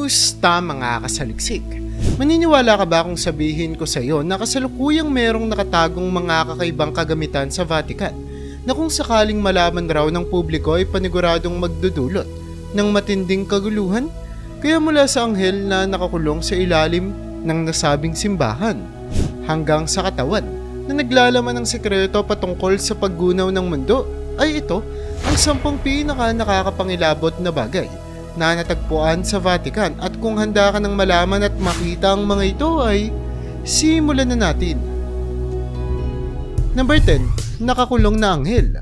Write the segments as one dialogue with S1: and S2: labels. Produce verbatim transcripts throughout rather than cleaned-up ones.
S1: Kamusta mga kasaliksik? Maniniwala ka ba kung sabihin ko sa iyo na kasalukuyang merong nakatagong mga kakaibang kagamitan sa Vatican na kung sakaling malaman raw ng publiko ay paniguradong magdudulot ng matinding kaguluhan? Kaya mula sa anghel na nakakulong sa ilalim ng nasabing simbahan hanggang sa katawan na naglalaman ng sekreto patungkol sa paggunaw ng mundo, ay ito ang sampung pinaka nakakapangilabot na bagay na natagpuan sa Vatican. At kung handa ka ng malaman at makita ang mga ito ay simulan na natin. Number ten. Nakakulong na anghel.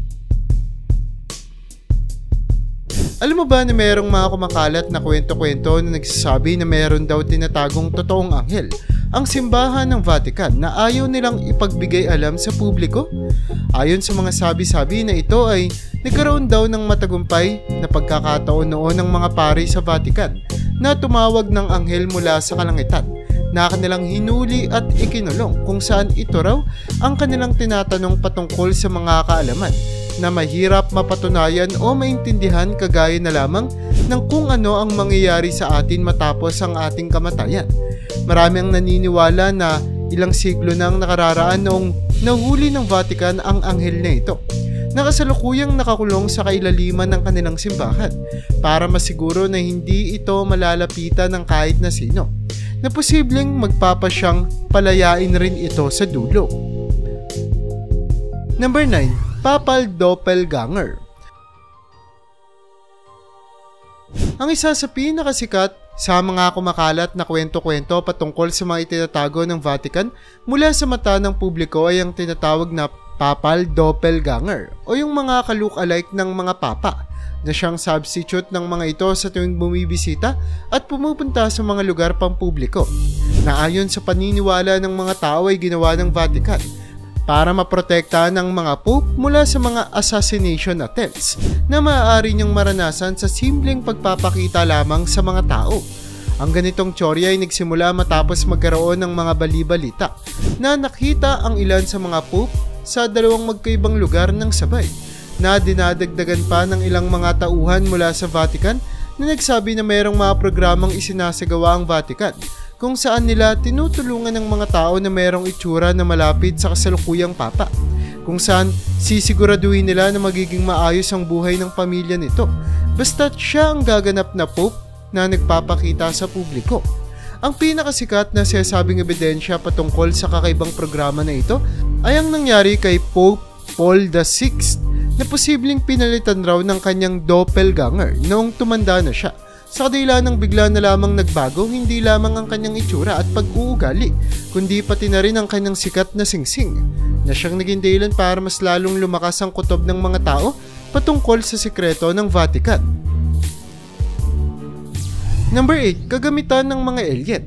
S1: Alam mo ba na mayroong mga kumakalat na kwento-kwento na nagsasabi na mayroon daw tinatagong totoong anghel ang simbahan ng Vatican na ayaw nilang ipagbigay alam sa publiko? Ayon sa mga sabi-sabi na ito ay nagkaroon daw ng matagumpay na pagkakataon noon ng mga pari sa Vatican na tumawag ng anghel mula sa kalangitan na kanilang hinuli at ikinulong, kung saan ito raw ang kanilang tinatanong patungkol sa mga kaalaman na mahirap mapatunayan o maintindihan, kagaya na lamang ng kung ano ang mangyayari sa atin matapos ang ating kamatayan. Marami ang naniniwala na ilang siglo nang nakararaan noong nahuli ng Vatican ang anghel na ito, nakasalukuyang nakakulong sa kailaliman ng kanilang simbahan para masiguro na hindi ito malalapitan ng kahit na sino, na posibleng magpapasyang palayain rin ito sa dulo. Number nine. Papal Doppelganger. Ang isa sa pinakasikat sa mga kumakalat na kwento-kwento patungkol sa mga itinatago ng Vatican mula sa mata ng publiko ay ang tinatawag na Papal Doppelganger o yung mga ka-look-alike ng mga papa na siyang substitute ng mga ito sa tuwing bumibisita at pumupunta sa mga lugar pampubliko, na ayon sa paniniwala ng mga tao ay ginawa ng Vatican para maprotekta ng mga pope mula sa mga assassination attempts na maaari niyang maranasan sa simpleng pagpapakita lamang sa mga tao. Ang ganitong teorya ay nagsimula matapos magkaroon ng mga bali-balita na nakita ang ilan sa mga pope sa dalawang magkaibang lugar ng sabay, na dinadagdagan pa ng ilang mga tauhan mula sa Vatican na nagsabi na mayroong mga programang isinasagawa ang Vatican kung saan nila tinutulungan ng mga tao na mayroong itsura na malapit sa kasalukuyang papa, kung saan sisiguraduhin nila na magiging maayos ang buhay ng pamilya nito basta't siya ang gaganap na pope na nagpapakita sa publiko. Ang pinakasikat na sinasabing ebidensya patungkol sa kakaibang programa na ito ay ang nangyari kay Pope Paul the sixth, na posibleng pinalitan raw ng kanyang doppelganger noong tumanda na siya, sa kadila ng bigla na lamang nagbago hindi lamang ang kanyang itsura at pag-uugali, kundi pati na rin ang kanyang sikat na singsing, na siyang naging dahilan para mas lalong lumakas ang kutob ng mga tao patungkol sa sikreto ng Vatican. Number eight. Kagamitan ng mga alien.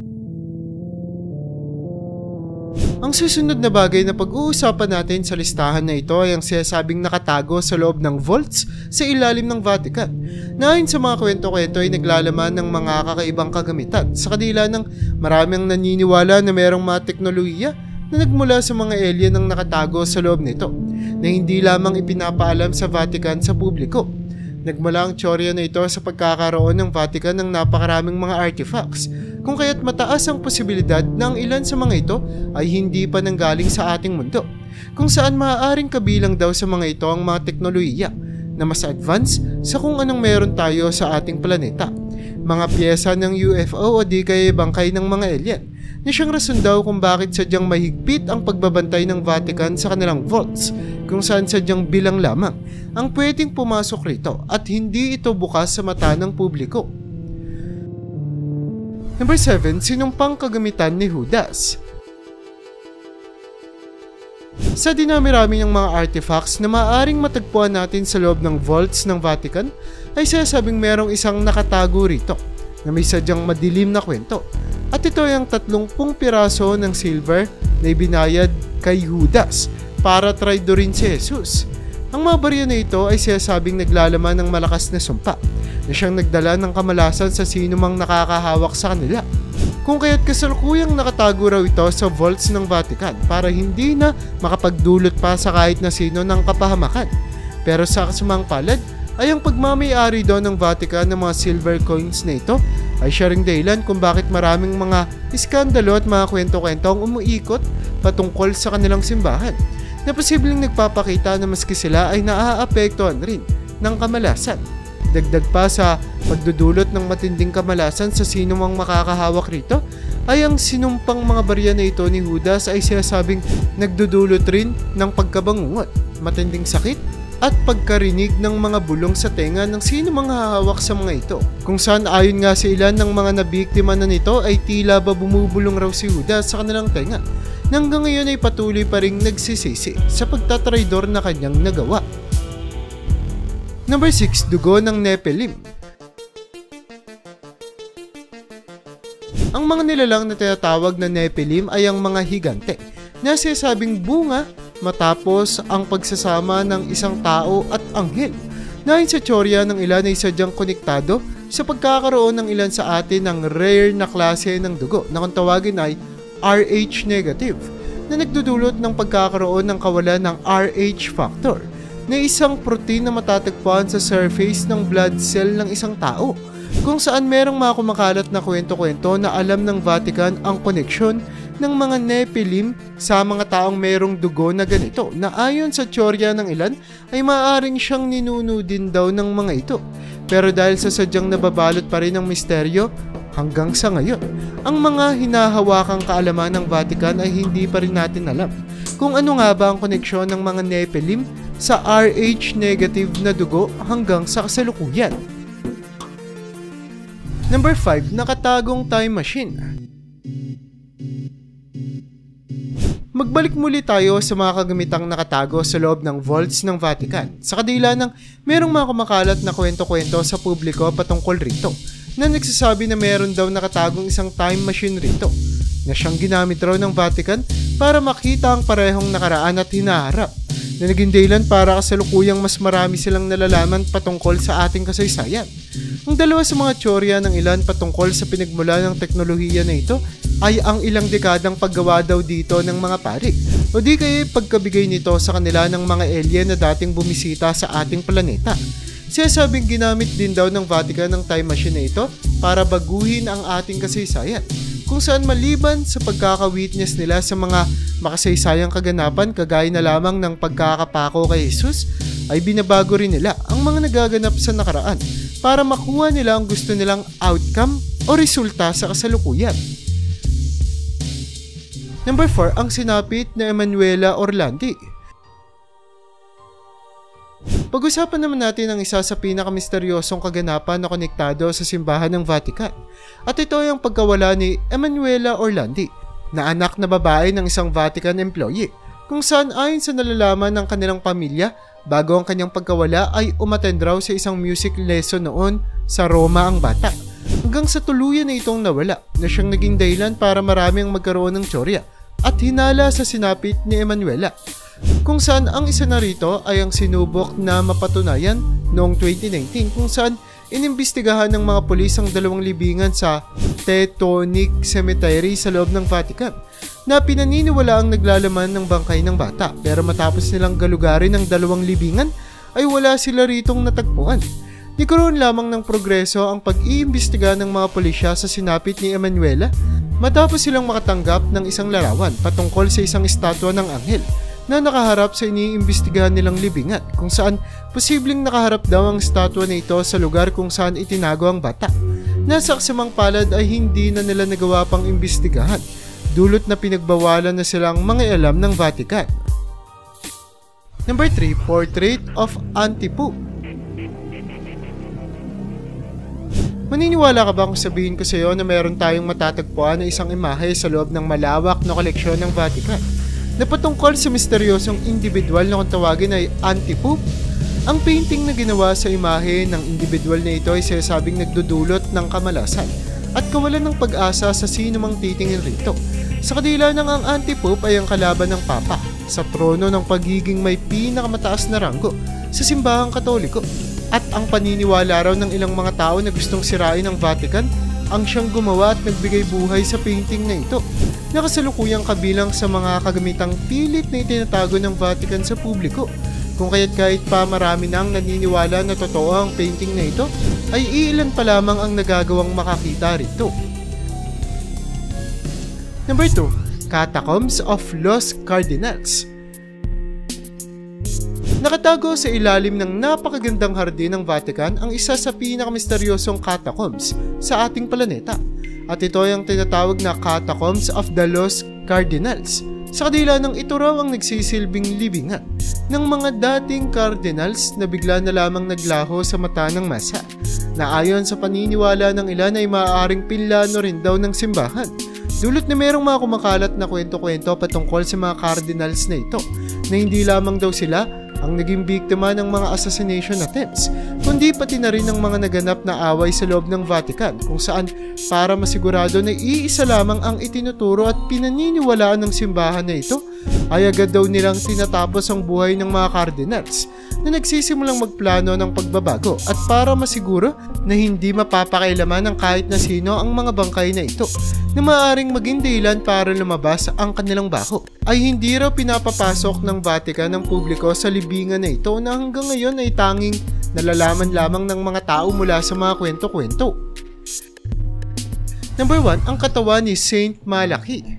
S1: Ang susunod na bagay na pag-uusapan natin sa listahan na ito ay ang sinasabing nakatago sa loob ng vaults sa ilalim ng Vatican, na ayon sa mga kwento-kwento ay naglalaman ng mga kakaibang kagamitan, sa kadila ng maraming naniniwala na mayroong mga teknolohiya na nagmula sa mga alien ang nakatago sa loob nito, na hindi lamang ipinapaalam sa Vatican sa publiko. Nagmula ang teorya na ito sa pagkakaroon ng Vatican ng napakaraming mga artifacts, kung kaya't mataas ang posibilidad na ang ilan sa mga ito ay hindi pa nanggaling sa ating mundo, kung saan maaaring kabilang daw sa mga ito ang mga teknolohiya na mas advanced sa kung anong meron tayo sa ating planeta, mga piyesa ng U F O o di kaya bangkay ng mga alien, na siyang rason daw kung bakit sadyang mahigpit ang pagbabantay ng Vatican sa kanilang vaults, kung saan sadyang bilang lamang ang pwedeng pumasok rito at hindi ito bukas sa mata ng publiko. Number seven. Sinumpang kagamitan ni Judas. Sa dinami-rami ng mga artifacts na maaaring matagpuan natin sa loob ng vaults ng Vatican, ay sinasabing merong isang nakatago rito na may sadyang madilim na kwento. At ito ay ang tatlumpung piraso ng silver na ibinayad kay Judas para traidorin si Jesus. Ang mga barya na ito ay sinasabing naglalaman ng malakas na sumpa na siyang nagdala ng kamalasan sa sinumang nakakahawak sa kanila, kung kaya't kasalukuyang nakatago raw ito sa vaults ng Vatican para hindi na makapagdulot pa sa kahit na sino ng kapahamakan. Pero sa kasamang palad ay ang pagmamayari doon ng Vatican ng mga silver coins na ito ay siya ring dahilan kung bakit maraming mga iskandalo at mga kwento-kwento ang umuikot patungkol sa kanilang simbahan na posibleng nagpapakita na maski sila ay naaapektuhan rin ng kamalasan. Dagdag pa sa pagdudulot ng matinding kamalasan sa sino mang makakahawak rito ay ang sinumpang mga barya na ito ni Judas ay sinasabing nagdudulot rin ng pagkabangungot, matinding sakit at pagkarinig ng mga bulong sa tenga ng sino mang hahawak sa mga ito. Kung saan ayon nga sa ilan ng mga nabiktima na nito ay tila ba bumubulong raw si Judas sa kanilang tenga na hanggang ngayon ay patuloy pa ring nagsisisi sa pagtatraidor na kanyang nagawa. Number six. Dugo ng Nephilim. Ang mga nilalang na tinatawag na Nephilim ay ang mga higante na sinasabing bunga matapos ang pagsasama ng isang tao at anghel. Nahin sa teorya ng ilan ay sadyang konektado sa pagkakaroon ng ilan sa atin ng rare na klase ng dugo na kung tawagin ay R H negative na nagdudulot ng pagkakaroon ng kawalan ng R H factor na isang protein na matatagpuan sa surface ng blood cell ng isang tao, kung saan merong mga kumakalat na kwento-kwento na alam ng Vatican ang koneksyon ng mga Nephilim sa mga taong merong dugo na ganito na ayon sa teorya ng ilan ay maaaring siyang ninuno din daw ng mga ito. Pero dahil sa sadyang nababalot pa rin ng misteryo hanggang sa ngayon, ang mga hinahawakang kaalaman ng Vatican ay hindi pa rin natin alam kung ano nga ba ang koneksyon ng mga Nephilim sa R H negative na dugo hanggang sa kasalukuyan. Number five. Nakatagong time machine. Magbalik muli tayo sa mga kagamitang nakatago sa loob ng vaults ng Vatican sa kadila ng merong mga kumakalat na kwento-kwento sa publiko patungkol rito na nagsasabi na meron daw nakatagong isang time machine rito na siyang ginamit raw ng Vatican para makita ang parehong nakaraan at hinaharap na naging dahilan para kasalukuyang mas marami silang nalalaman patungkol sa ating kasaysayan. Ang dalawa sa mga teorya ng ilan patungkol sa pinagmula ng teknolohiya na ito ay ang ilang dekadang paggawa daw dito ng mga pari o di kaya pagkabigay nito sa kanila ng mga alien na dating bumisita sa ating planeta. Sinasabing ginamit din daw ng Vatican ng time machine na ito para baguhin ang ating kasaysayan, kung saan maliban sa pagkaka-witness nila sa mga makasaysayang kaganapan kagaya na lamang ng pagkakapako kay Jesus, ay binabago rin nila ang mga nagaganap sa nakaraan para makuha nila ang gusto nilang outcome o resulta sa kasalukuyan. Number four. Ang sinapit na Emanuela Orlandi. Pag-usapan naman natin ang isa sa pinakamisteryosong kaganapan na konektado sa simbahan ng Vatican. At ito ay ang pagkawala ni Emanuela Orlandi, na anak na babae ng isang Vatican employee, kung saan ayon sa nalalaman ng kanilang pamilya, bago ang kanyang pagkawala ay umattend raw sa isang music lesson noon sa Roma ang bata. Hanggang sa tuluyan na itong nawala, na siyang naging dahilan para marami ang magkaroon ng teorya at hinala sa sinapit ni Emanuela, kung saan ang isa na rito ay ang sinubok na mapatunayan noong twenty nineteen, kung saan inimbestigahan ng mga pulis ang dalawang libingan sa Teutonic Cemetery sa loob ng Vatican na pinaniniwala ang naglalaman ng bangkay ng bata, pero matapos nilang galugarin ang dalawang libingan ay wala sila ritong natagpuan. Nagkaroon lamang ng progreso ang pag-iimbestiga ng mga pulisya sa sinapit ni Emanuela matapos silang makatanggap ng isang larawan patungkol sa isang estatwa ng anghel na nakaharap sa iniimbestigahan nilang libingan, kung saan posibleng nakaharap daw ang estatwa na ito sa lugar kung saan itinago ang bata. Nasa kasamang palad ay hindi na nila nagawa pang imbestigahan, dulot na pinagbawalan na silang mga alam ng Vatican. Number three. Portrait of Antipope. Maniniwala ka ba kung sabihin ko sa iyo na meron tayong matatagpuan na isang imahe sa loob ng malawak na koleksyon ng Vatican na patungkol sa misteryosong individual na kung tawagin ay Antipope? Ang painting na ginawa sa imahe ng individual na ito ay sinasabing nagdudulot ng kamalasan at kawalan ng pag-asa sa sino mang titingin rito. Sa kadila ng ang Antipope ay ang kalaban ng Papa sa trono ng pagiging may pinakamataas na ranggo sa simbahang Katoliko. At ang paniniwala raw ng ilang mga tao na gustong sirain ang Vatican ang siyang gumawa at nagbigay buhay sa painting na ito, na kasalukuyang kabilang sa mga kagamitang pilit na itinatago ng Vatican sa publiko. Kung kaya't kahit pa marami nang naniniwala na totoo ang painting na ito, ay iilan pa lamang ang nagagawang makakita rito. Number two. Catacombs of Los Cardinals. Nakatago sa ilalim ng napakagandang hardin ng Vatican ang isa sa pinakamisteryosong catacombs sa ating planeta. At ito ay ang tinatawag na Catacombs of the Los Cardinals. Sa kadila ng ito raw ang nagsisilbing libingan ng mga dating cardinals na bigla na lamang naglaho sa mata ng masa, na ayon sa paniniwala ng ilan ay maaaring pinlano rin daw ng simbahan. Dulot na merong mga kumakalat na kwento-kwento patungkol sa mga cardinals na ito, na hindi lamang daw sila ang naging biktima ng mga assassination attempts, kundi pati na rin ng mga naganap na away sa loob ng Vatican, kung saan para masigurado na iisa lamang ang itinuturo at pinaniniwalaan ng simbahan na ito, ay agad daw nilang tinatapos ang buhay ng mga cardinals na nagsisimulang magplano ng pagbabago, at para masiguro na hindi mapapakailaman ng kahit na sino ang mga bangkay na ito na maaaring maging dahilan para lumabas ang kanilang baho, ay hindi raw pinapapasok ng Vatican ng publiko sa libingan na ito na hanggang ngayon ay tanging nalalaman lamang ng mga tao mula sa mga kwento-kwento. Number one. Ang katawan ni Saint Malachy.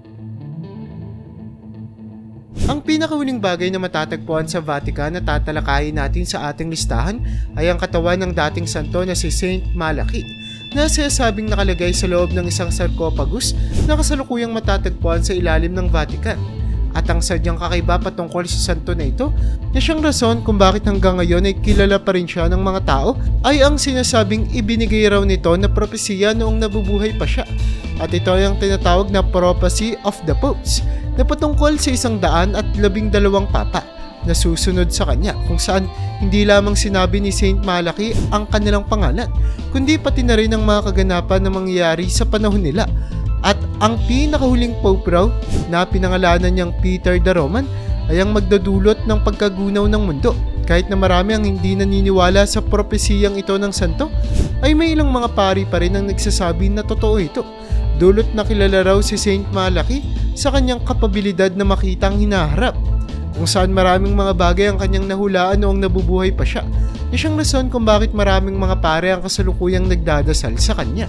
S1: Ang pinakahuling bagay na matatagpuan sa Vatican na tatalakayin natin sa ating listahan ay ang katawan ng dating santo na si Saint Malachy, na sinasabing nakalagay sa loob ng isang sarcophagus na kasalukuyang matatagpuan sa ilalim ng Vatican. At ang sadyang kakaiba patungkol sa santo na ito, na siyang rason kung bakit hanggang ngayon ay kilala pa rin siya ng mga tao, ay ang sinasabing ibinigay raw nito na propesiya noong nabubuhay pa siya. At ito ay ang tinatawag na Prophecy of the Popes, na patungkol sa isang daan at labing dalawang papa na susunod sa kanya, kung saan hindi lamang sinabi ni Saint Malachy ang kanilang pangalan, kundi pati na rin ang mga kaganapan na mangyayari sa panahon nila. At ang pinakahuling Pope raw na pinangalanan niyang Peter the Roman ay ang magdadulot ng pagkagunaw ng mundo. Kahit na marami ang hindi naniniwala sa propesiyang ito ng santo, ay may ilang mga pari pa rin ang nagsasabi na totoo ito. Dulot na kilala raw si Saint Malachy sa kanyang kapabilidad na makita ang hinaharap, kung saan maraming mga bagay ang kanyang nahulaan noong nabubuhay pa siya, na siyang rason kung bakit maraming mga pare ang kasalukuyang nagdadasal sa kanya.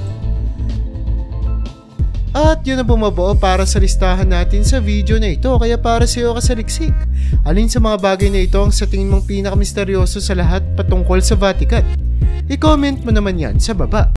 S1: At yun ang bumabuo para sa listahan natin sa video na ito, kaya para sa iyo kasaliksik, alin sa mga bagay na ito ang sa tingin mong pinakamisteryoso sa lahat patungkol sa Vatican? I-comment mo naman yan sa baba.